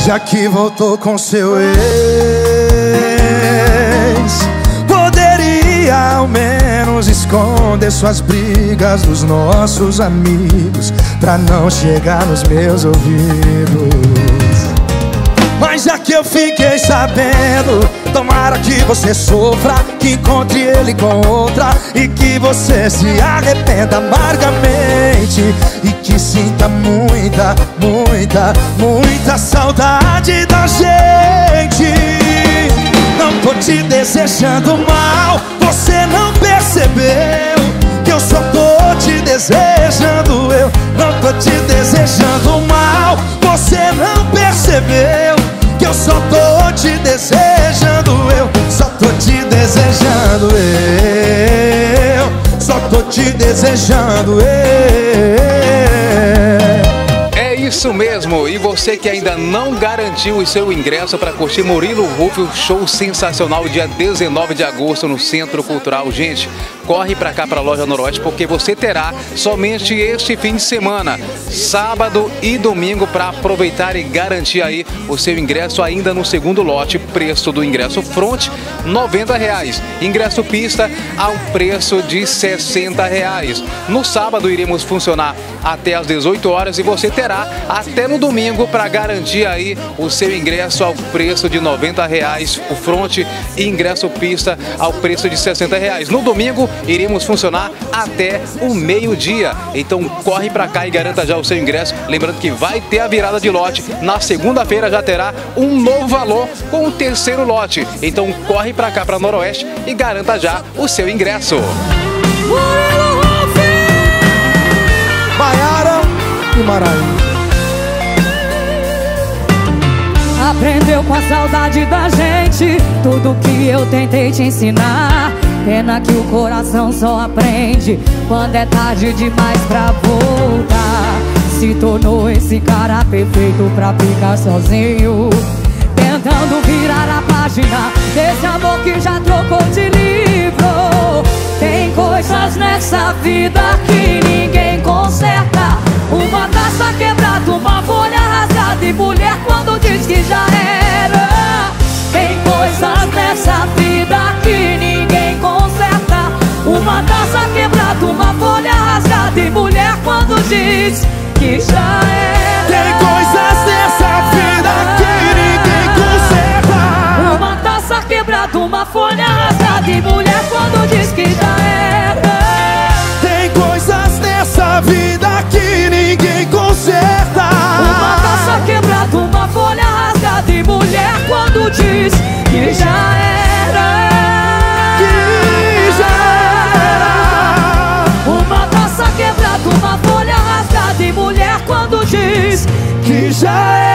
já que voltou com seu ex, poderia ao menos esconder suas brigas dos nossos amigos, pra não chegar nos meus ouvidos. Mas já que eu fiquei sabendo, tomara que você sofra, que encontre ele com outra e que você se arrependa amargamente, e que sinta muita, muita, muita saudade da gente. Não tô te desejando mal, você não percebeu que eu só tô te desejando. Eu não tô te desejando mal, você não percebeu que eu só tô te desejando. Eu só tô te desejando. Eu só tô te desejando. É isso mesmo, e você que ainda não garantiu o seu ingresso para curtir Murilo Rufo, show sensacional dia 19 de agosto no Centro Cultural, gente, corre para cá, para a Loja Noroeste, porque você terá somente este fim de semana, sábado e domingo, para aproveitar e garantir aí o seu ingresso ainda no segundo lote. Preço do ingresso front R$90, ingresso pista ao preço de R$60. No sábado iremos funcionar até às 18 horas e você terá até no domingo para garantir aí o seu ingresso ao preço de R$90, o front, e ingresso pista ao preço de R$60. No domingo iremos funcionar até o meio-dia, então corre para cá e garanta já o seu ingresso. Lembrando que vai ter a virada de lote, na segunda-feira já terá um novo valor com o terceiro lote, então corre para cá, para Noroeste, e garanta já o seu ingresso. Maiara e Maraí. Aprendeu com a saudade da gente tudo que eu tentei te ensinar. Pena que o coração só aprende quando é tarde demais pra voltar. Se tornou esse cara perfeito pra ficar sozinho, tentando virar a página desse amor que já trocou de livro. Tem coisas nessa vida que ninguém conserta. Uma taça quebrada, uma folha rasgada, e mulher quando diz que já era. Tem coisas nessa vida que ninguém conserta. Uma taça quebrada, uma folha rasgada, e mulher quando diz que já era. Tem coisas nessa vida que ninguém conserta. Uma taça quebrada, uma folha rasgada, e mulher quando diz que já era. Tem coisas nessa vida que ninguém conserta. Uma taça quebrada, uma folha rasgada, e mulher quando diz que já era. Que já era. Uma taça quebrada, uma folha rasgada, e mulher quando diz Que já era.